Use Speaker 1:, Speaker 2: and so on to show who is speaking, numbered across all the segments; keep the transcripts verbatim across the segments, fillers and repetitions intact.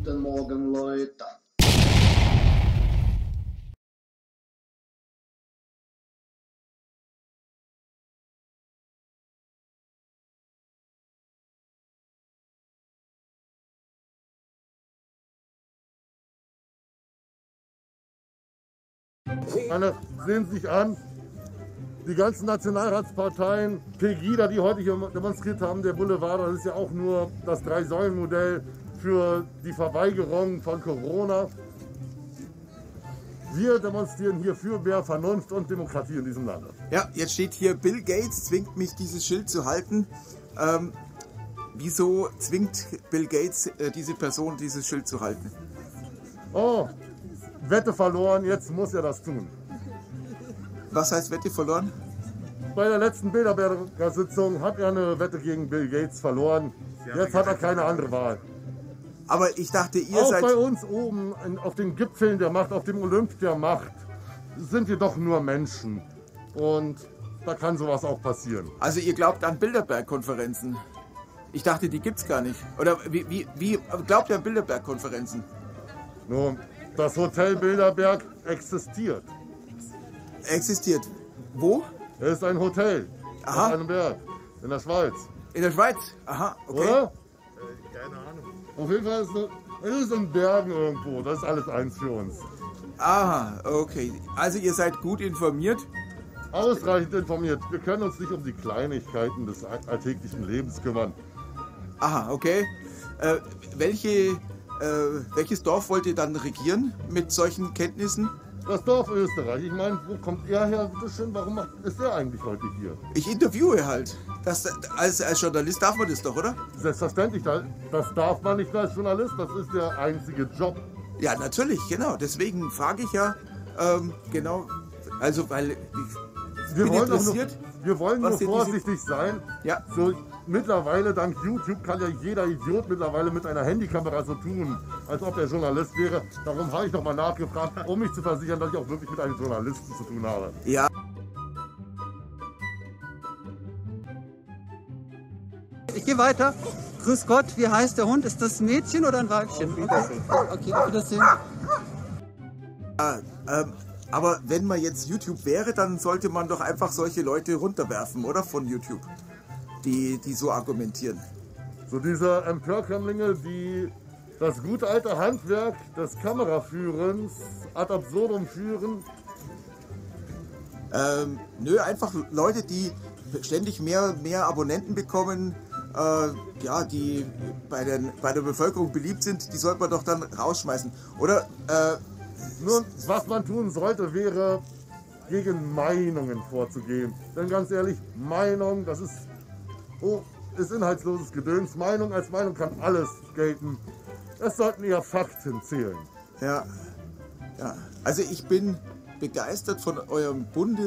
Speaker 1: Guten Morgen, Leute.
Speaker 2: Alle sehen sich an, die ganzen Nationalratsparteien, Pegida, die heute hier demonstriert haben, der Boulevard, das ist ja auch nur das Drei-Säulen-Modell für die Verweigerung von Corona. Wir demonstrieren hier für mehr Vernunft und Demokratie in diesem Land.
Speaker 3: Ja, jetzt steht hier, Bill Gates zwingt mich, dieses Schild zu halten. Ähm, wieso zwingt Bill Gates äh, diese Person, dieses Schild zu halten?
Speaker 2: Oh, Wette verloren, jetzt muss er das tun.
Speaker 3: Was heißt Wette verloren?
Speaker 2: Bei der letzten Bilderberger Sitzung hat er eine Wette gegen Bill Gates verloren. Jetzt hat er keine andere Wahl.
Speaker 3: Aber ich dachte, ihr
Speaker 2: Auch
Speaker 3: seid...
Speaker 2: bei uns oben in, auf den Gipfeln der Macht, auf dem Olymp der Macht, sind wir doch nur Menschen. Und da kann sowas auch passieren.
Speaker 3: Also ihr glaubt an Bilderberg-Konferenzen? Ich dachte, die gibt's gar nicht. Oder wie, wie, wie glaubt ihr an Bilderberg-Konferenzen?
Speaker 2: Nun, das Hotel Bilderberg existiert.
Speaker 3: Existiert. Wo?
Speaker 2: Es ist ein Hotel
Speaker 3: Aha.
Speaker 2: auf einem Berg in der Schweiz.
Speaker 3: In der Schweiz? Aha, okay.
Speaker 2: Oder? Äh, keine Ahnung. Auf jeden Fall ist es, es ist in Bergen irgendwo. Das ist alles eins für uns.
Speaker 3: Aha, okay. Also ihr seid gut informiert?
Speaker 2: Ausreichend informiert. Wir können uns nicht um die Kleinigkeiten des alltäglichen Lebens kümmern.
Speaker 3: Aha, okay. Äh, welche, äh, welches Dorf wollt ihr dann regieren mit solchen Kenntnissen?
Speaker 2: Das Dorf Österreich. Ich meine, wo kommt er her? Bitteschön, warum macht- ist er eigentlich heute hier?
Speaker 3: Ich interviewe halt. Das, als, als Journalist darf man das doch, oder?
Speaker 2: Selbstverständlich, das das darf man nicht als Journalist. Das ist der einzige Job.
Speaker 3: Ja, natürlich, genau. Deswegen frage ich ja, ähm, genau, also weil ich
Speaker 2: Wir
Speaker 3: bin
Speaker 2: wollen, doch nur,
Speaker 3: interessiert.
Speaker 2: wir wollen nur
Speaker 3: was ihr diese-
Speaker 2: vorsichtig sein.
Speaker 3: Ja.
Speaker 2: So, mittlerweile, dank YouTube, kann ja jeder Idiot mittlerweile mit einer Handykamera so tun, als ob er Journalist wäre. Darum habe ich nochmal nachgefragt, um mich zu versichern, dass ich auch wirklich mit einem Journalisten zu tun habe.
Speaker 3: Ja.
Speaker 4: Ich gehe weiter. Grüß Gott, wie heißt der Hund? Ist das ein Mädchen oder ein Weibchen? Okay, auf Wiedersehen.
Speaker 3: Ähm, aber wenn man jetzt YouTube wäre, dann sollte man doch einfach solche Leute runterwerfen, oder? Von YouTube, die, die so argumentieren.
Speaker 2: So diese Empörkömmlinge, die das gute alte Handwerk des Kameraführens ad absurdum führen.
Speaker 3: Ähm, nö, einfach Leute, die ständig mehr, mehr Abonnenten bekommen, äh, ja, die bei, den, bei der Bevölkerung beliebt sind, die sollte man doch dann rausschmeißen. Oder, äh,
Speaker 2: Nur was man tun sollte, wäre gegen Meinungen vorzugehen. Denn ganz ehrlich, Meinung, das ist, oh, ist inhaltsloses Gedöns. Meinung als Meinung kann alles gelten. Es sollten eher Fakten zählen.
Speaker 3: ja, ja, also ich bin begeistert von eurem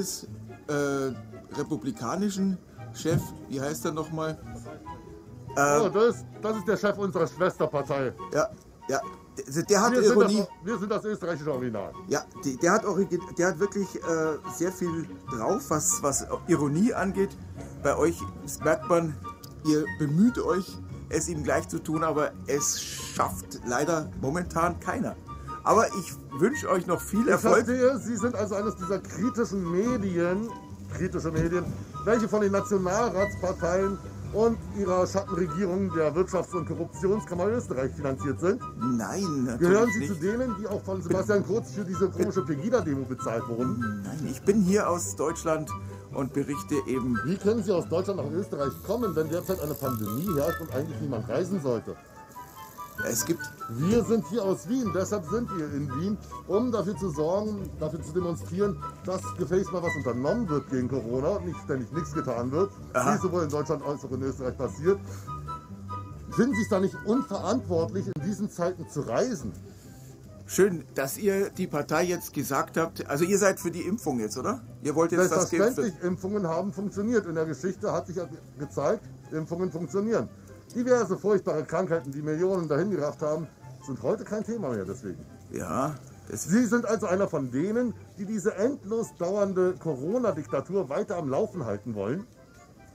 Speaker 3: bundesrepublikanischen äh, Chef, wie heißt er nochmal?
Speaker 2: Oh, das, ist, das ist der Chef unserer Schwesterpartei.
Speaker 3: Ja, ja, der, der hat
Speaker 2: Wir sind, das,
Speaker 3: Ironie.
Speaker 2: wir sind das österreichische Original.
Speaker 3: Ja, die, der, hat origi- der hat wirklich äh, sehr viel drauf, was, was Ironie angeht. Bei euch das merkt man, ihr bemüht euch, es ihm gleich zu tun, aber es schafft leider momentan keiner. Aber ich wünsche euch noch viel
Speaker 2: Ich
Speaker 3: Erfolg.
Speaker 2: verstehe, Sie sind also eines dieser kritischen Medien, kritische Medien, welche von den Nationalratsparteien und ihrer Schattenregierung der Wirtschafts- und Korruptionskammer Österreich finanziert sind.
Speaker 3: Nein, natürlich
Speaker 2: Gehören Sie
Speaker 3: nicht.
Speaker 2: zu denen, die auch von Sebastian Kurz für diese komische Pegida-Demo bezahlt wurden?
Speaker 3: Nein, ich bin hier aus Deutschland und berichte eben.
Speaker 2: Wie können Sie aus Deutschland nach Österreich kommen, wenn derzeit eine Pandemie herrscht und eigentlich niemand reisen sollte?
Speaker 3: Es gibt.
Speaker 2: Wir sind hier aus Wien, deshalb sind wir in Wien, um dafür zu sorgen, dafür zu demonstrieren, dass gefälligst mal was unternommen wird gegen Corona und nicht ständig nichts getan wird,
Speaker 3: Aha.
Speaker 2: wie sowohl in Deutschland als auch in Österreich passiert. Finden Sie es da nicht unverantwortlich, in diesen Zeiten zu reisen?
Speaker 3: Schön, dass ihr die Partei jetzt gesagt habt. Also ihr seid für die Impfung jetzt, oder? Ihr wollt jetzt das Geimpfte.
Speaker 2: Selbstverständlich, Impfungen haben funktioniert. In der Geschichte hat sich ja gezeigt, Impfungen funktionieren. Diverse furchtbare Krankheiten, die Millionen dahin gerafft haben, sind heute kein Thema mehr deswegen.
Speaker 3: Ja, das
Speaker 2: Sie sind also einer von denen, die diese endlos dauernde Corona-Diktatur weiter am Laufen halten wollen?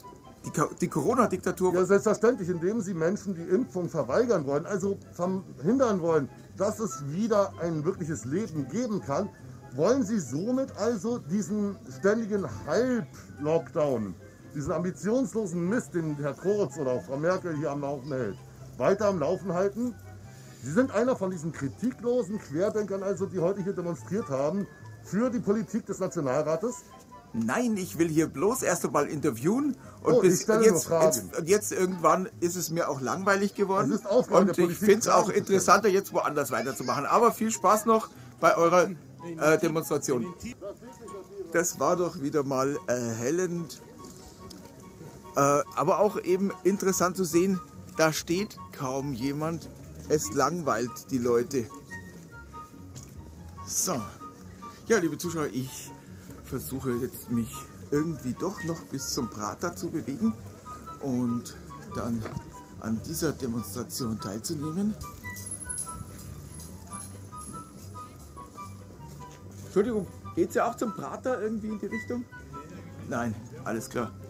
Speaker 3: Die, die Corona-Diktatur...
Speaker 2: Ja, selbstverständlich, indem sie Menschen die Impfung verweigern wollen, also verhindern wollen, dass es wieder ein wirkliches Leben geben kann, wollen sie somit also diesen ständigen Halb-Lockdown, diesen ambitionslosen Mist, den Herr Kurz oder auch Frau Merkel hier am Laufen hält, weiter am Laufen halten. Sie sind einer von diesen kritiklosen Querdenkern, also, die heute hier demonstriert haben, für die Politik des Nationalrates.
Speaker 3: Nein, ich will hier bloß erst einmal interviewen und
Speaker 2: Oh,
Speaker 3: bis
Speaker 2: ich stelle
Speaker 3: jetzt,
Speaker 2: nur
Speaker 3: jetzt,
Speaker 2: Fragen.
Speaker 3: jetzt irgendwann ist es mir auch langweilig geworden
Speaker 2: Es ist Aufgabe
Speaker 3: und
Speaker 2: der
Speaker 3: ich
Speaker 2: Politik,
Speaker 3: finde es auch
Speaker 2: Fragen zu
Speaker 3: interessanter, jetzt woanders weiterzumachen. Aber viel Spaß noch bei eurer äh, Demonstration. Das war doch wieder mal erhellend, äh, aber auch eben interessant zu sehen, da steht kaum jemand, es langweilt die Leute. So, ja, liebe Zuschauer, ich versuche jetzt mich irgendwie doch noch bis zum Prater zu bewegen und dann an dieser Demonstration teilzunehmen. Entschuldigung, geht's ja auch zum Prater irgendwie in die Richtung? Nein, alles klar.